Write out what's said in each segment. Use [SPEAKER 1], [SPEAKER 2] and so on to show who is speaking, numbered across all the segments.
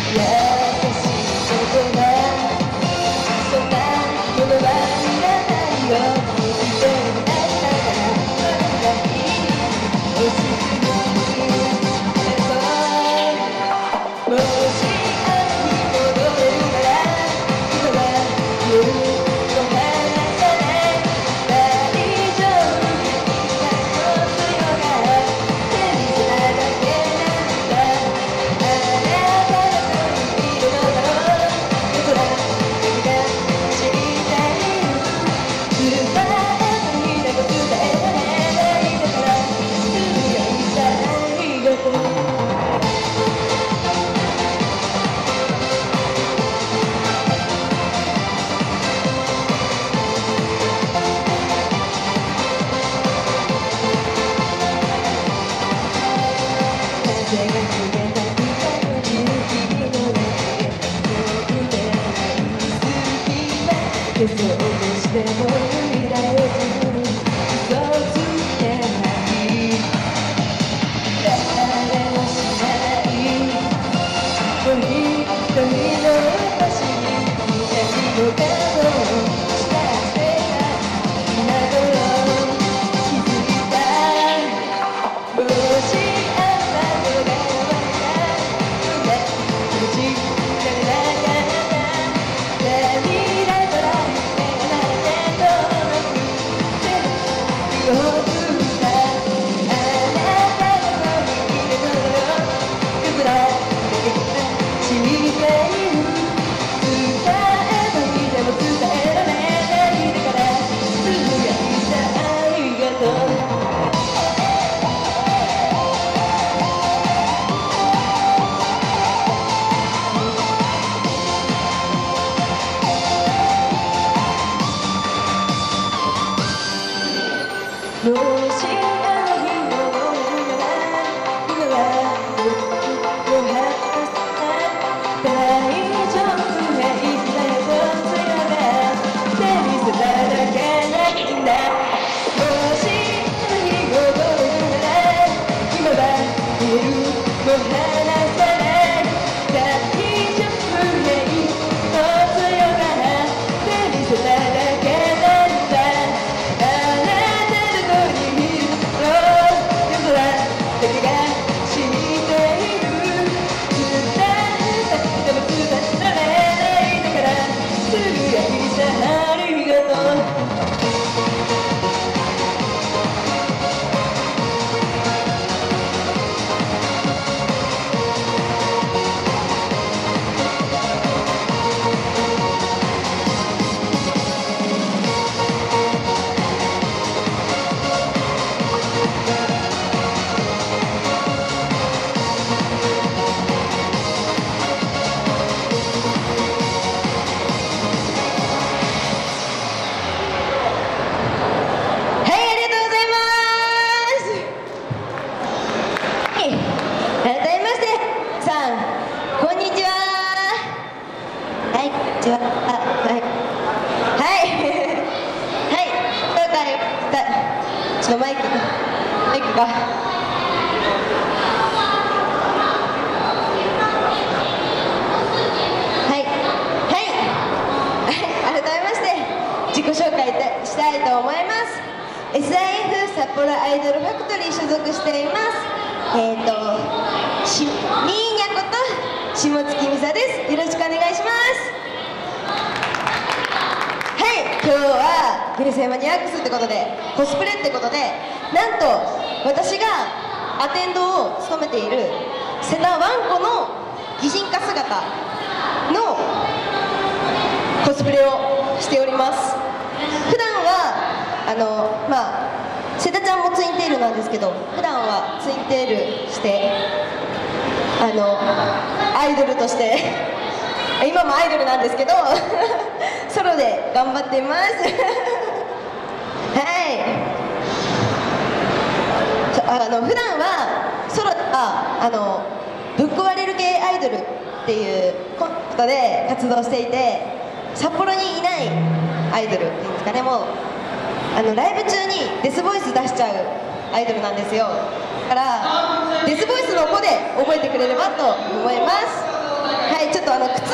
[SPEAKER 1] はい、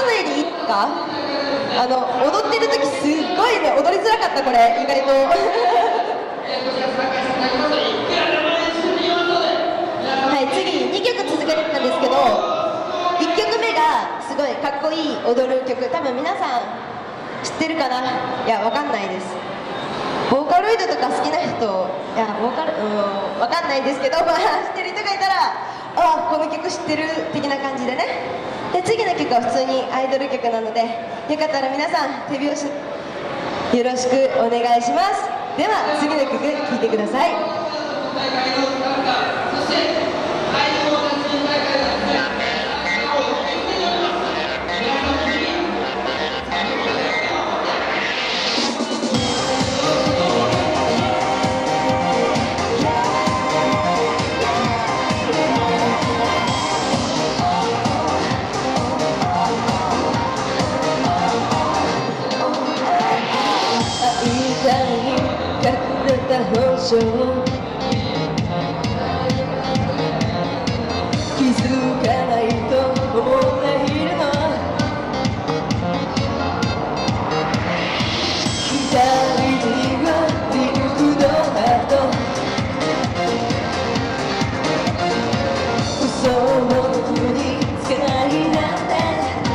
[SPEAKER 1] のよりいいか、踊ってる時すっごいね、踊りづらかった、これ意外とはい、次2曲続けてたんですけど、1曲目がすごいかっこいい踊る曲、多分皆さん知ってるかな。いや、わかんないです。ボーカロイドとか好きな人、いやボーカルわかんないですけど、まあ、知ってる人がいたら、あ、この曲知ってる的な感じでね。で、次の曲は普通にアイドル曲なので、よかったら皆さん手拍子よろしくお願いします。では次の曲聴いてください。本性気づかないと思っているの、左にはリンクのハート、嘘のふりつけないなんて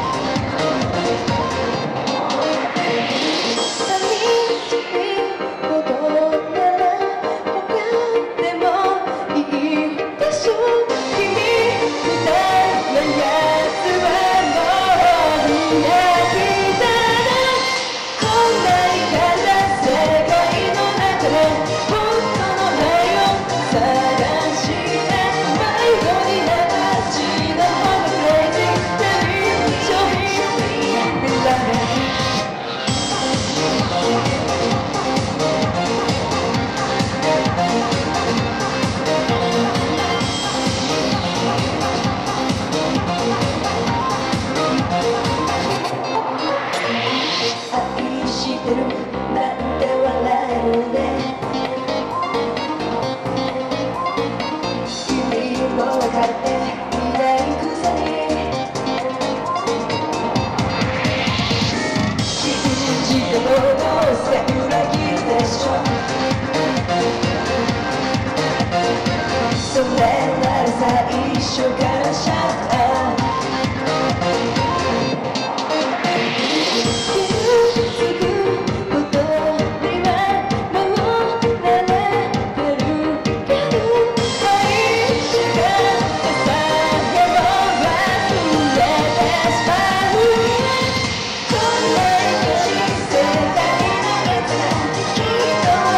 [SPEAKER 1] それなら最初からシャッター傷つくことにはもう慣れてるけど、最初から最後は忘れてしまう。こんな愛しい世界のやつがきっと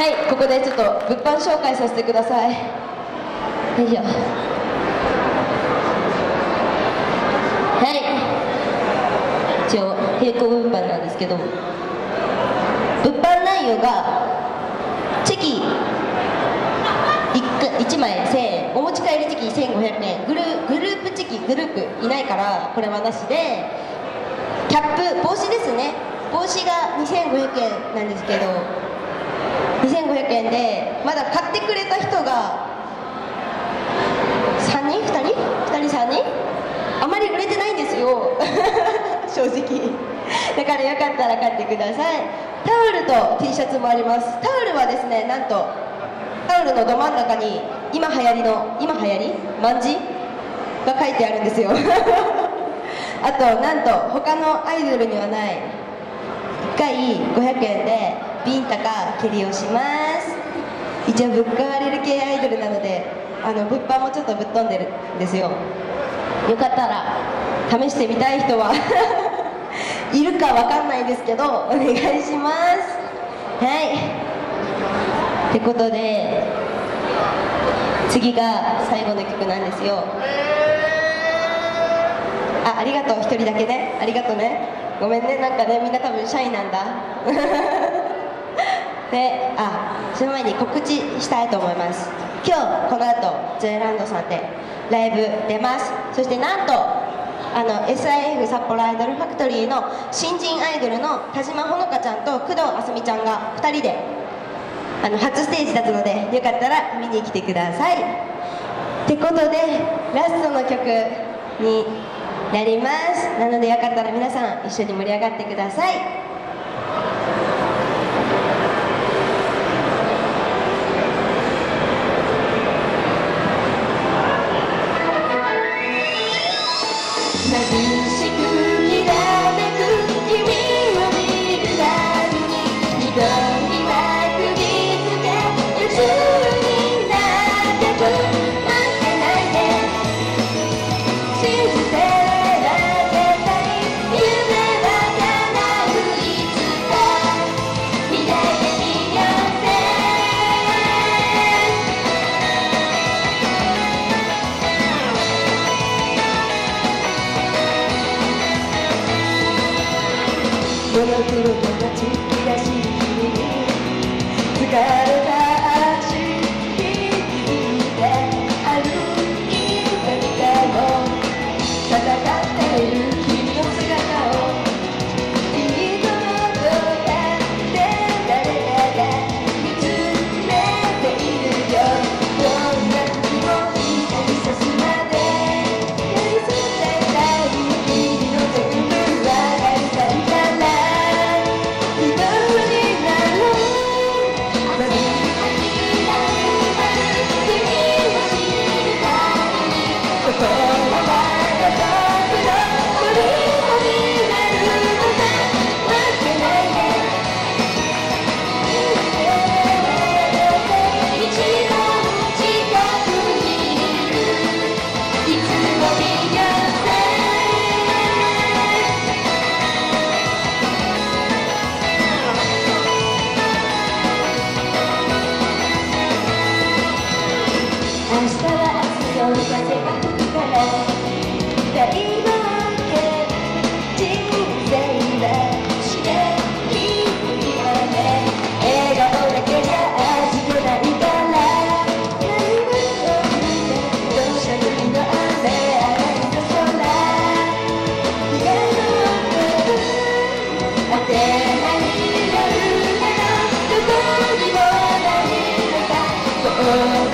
[SPEAKER 1] はい、ここでちょっと物販紹介させてください。よいしょ。はい、一応並行物販なんですけど、物販内容がチェキ 1枚1000円、お持ち帰りチェキ1500円、グループチェキ、グループいないからこれはなしで、キャップ、帽子ですね、帽子が2500円なんですけど、2500円でまだ買ってくれた人が3人、2人、2人、3人、あまり売れてないんですよ正直。だからよかったら買ってください。タオルと T シャツもあります。タオルはですね、なんとタオルのど真ん中に今流行り万字が書いてあるんですよあとなんと他のアイドルにはない1回500円でビンタか蹴りをします。一応ぶっ買われる系アイドルなので物販もちょっとぶっ飛んでるんですよ。よかったら試してみたい人はいるかわかんないですけどお願いします。はいってことで次が最後の曲なんですよ。ありがとう、1人だけね、ありがとうね、ごめんね、なんかねみんな多分シャイなんだで、その前に告知したいと思います。今日この後ジョイランドさんでライブ出ます。そしてなんとSIF 札幌アイドルファクトリーの新人アイドルの田島ほのかちゃんと工藤あすみちゃんが2人で初ステージだったので、よかったら見に来てください。ってことでラストの曲になります。なのでよかったら皆さん一緒に盛り上がってください。眩しくきらめく君を見るたびに緑は釘付け夜になってく待ってないで信じてられたい夢は叶ういつか未来へ見ようぜモノクロが突き出し君に疲れた足引いて歩いてみても戦っている君の姿をきっとどうやって誰かが見つめているよ。どんな時も指さすまでやり捨てたい君の全部は返されたら明日は強い風が吹くから大冒険人生は試練にはね笑顔だけじゃ味気ないから何もどうした時の雨洗いの空日が昇る当てない夜ならどこにもないのかそう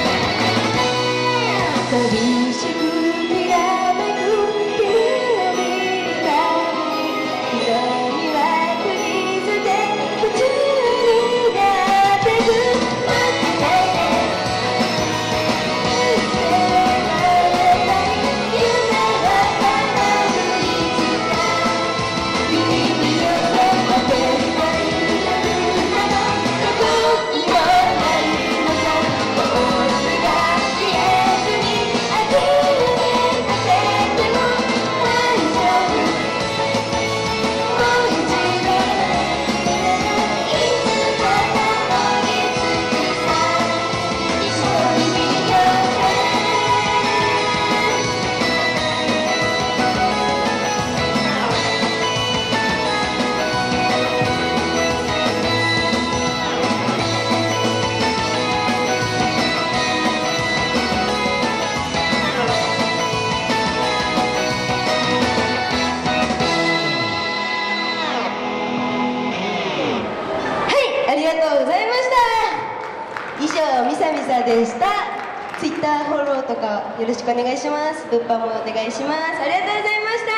[SPEAKER 1] 寂しくきらめく君を見 Twitter フォローとかよろしくお願いします。物販もお願いします。ありがとうございました。